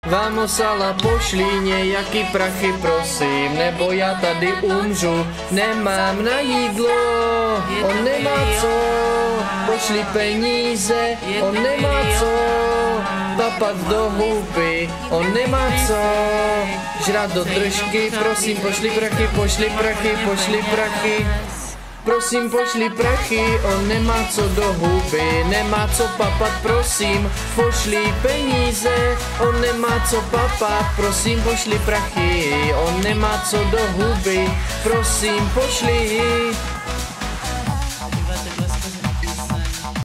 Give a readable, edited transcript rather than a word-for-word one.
Vamosala, pošli nějaký prachy, prosím, nebo já tady umřu, nemám na jídlo, on nemá co, pošli peníze, on nemá co, papat do huby, on nemá co, žrát do držky, prosím, pošli prachy, pošli prachy, pošli prachy. Prosím, pošli prachy, on nemá co do huby, nemá co papat, prosím, pošli peníze, on nemá co papat, prosím, pošli prachy, on nemá co do huby, prosím, pošli.